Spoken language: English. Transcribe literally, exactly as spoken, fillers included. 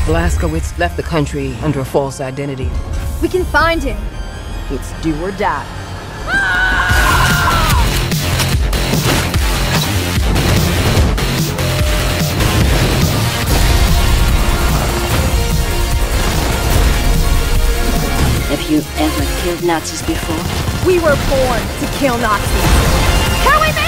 Blazkowicz left the country under a false identity. We can find him. It's do or die. Have you ever killed Nazis before? We were born to kill Nazis. Can we make